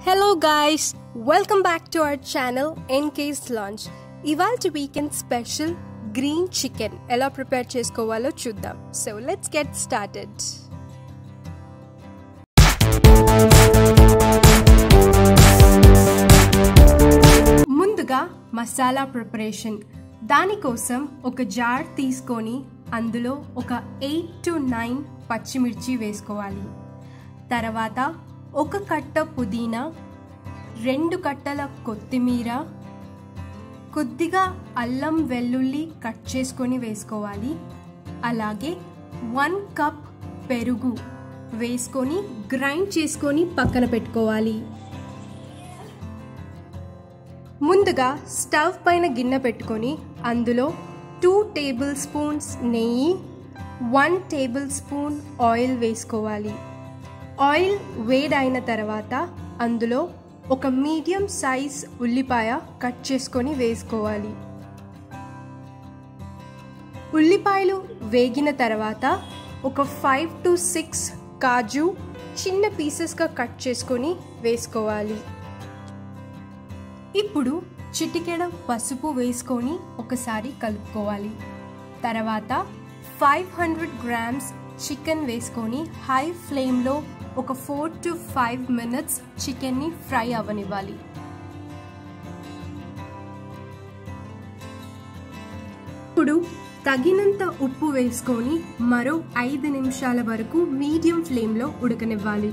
Hello guys, welcome back to our channel NK's Lunch. ఇవాల్టి weekend special green chicken ఎలా prepare చేసుకోవాలో చూద్దాం. So let's get started. ముందుగా masala preparation. దానికోసం ఒక జార్ తీసుకొని అందులో ఒక 8 to 9 పచ్చిమిర్చి వేసుకోవాలి. తర్వాత ఒక కట్ట పుదీనా, 2 కట్టల కొత్తిమీర, కొద్దిగా అల్లం వెల్లుల్లి కట్ చేసుకొని వేసుకోవాలి. అలాగే 1 కప్ పెరుగు వేసుకొని గ్రైండ్ చేసుకొని పక్కన పెట్టుకోవాలి. ముందుగా స్టవ్ పైన గిన్నె పెట్టుకొని అందులో 2 టేబుల్ స్పూన్స్ నెయ్యి, 1 టేబుల్ స్పూన్ ఆయిల్ వేసుకోవాలి. ఆయిల్ వేడైన తర్వాత అందులో ఒక మీడియం సైజ్ ఉల్లిపాయ కట్ చేసుకొని వేసుకోవాలి. ఉల్లిపాయలు వేగిన తర్వాత ఒక 5 to 6 కాజు చిన్న పీసెస్గా కట్ చేసుకొని వేసుకోవాలి. ఇప్పుడు చిటికెడ పసుపు వేసుకొని ఒకసారి కలుపుకోవాలి. తర్వాత 500 grams చికెన్ వేసుకొని హై ఫ్లేమ్లో ఒక 4 to 5 minutes చికెన్ని ఫ్రై అవ్వనివ్వాలి. ఇప్పుడు తగినంత ఉప్పు వేసుకొని మరో 5 నిమిషాల వరకు మీడియం ఫ్లేమ్లో ఉడకనివ్వాలి.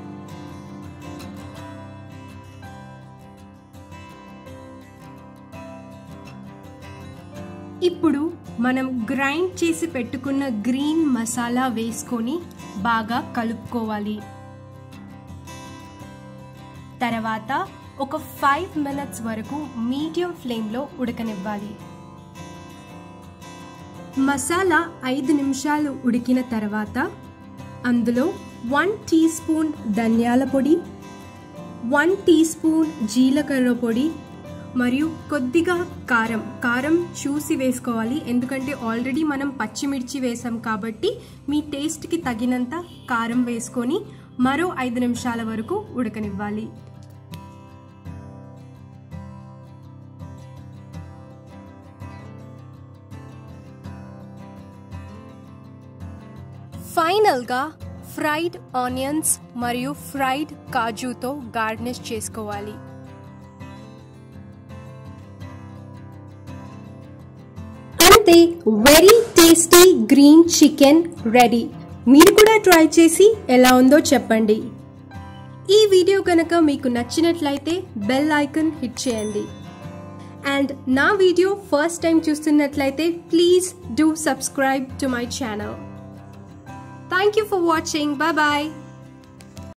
ఇప్పుడు మనం గ్రైండ్ చేసి పెట్టుకున్న గ్రీన్ మసాలా వేసుకొని బాగా కలుపుకోవాలి. తర్వాత ఒక 5 minutes వరకు మీడియం ఫ్లేమ్లో ఉడకనివ్వాలి. మసాలా 5 నిమిషాలు ఉడికిన తర్వాత అందులో 1 టీ స్పూన్ ధనియాల పొడి, 1 టీ స్పూన్ జీలకర్ర పొడి మరియు కొద్దిగా కారం చూసి వేసుకోవాలి. ఎందుకంటే ఆల్రెడీ మనం పచ్చిమిర్చి వేసాం కాబట్టి మీ టేస్ట్కి తగినంత కారం వేసుకొని మరో 5 నిమిషాల వరకు ఉడకనివ్వాలి. ఫైనల్గా ఫ్రైడ్ ఆనియన్స్ మరియు ఫ్రైడ్ కాజుతో గార్నిష్ చేసుకోవాలి. అంతే, very tasty green chicken ready. మీరు కూడా ట్రై చేసి ఎలా ఉందో చెప్పండి. ఈ వీడియో కనుక మీకు నచ్చినట్లయితే బెల్ ఐకాన్ హిట్ చేయండి. అండ్ నా వీడియో ఫస్ట్ టైం చూస్తున్నట్లయితే please do subscribe to my channel. Thank you for watching. Bye bye.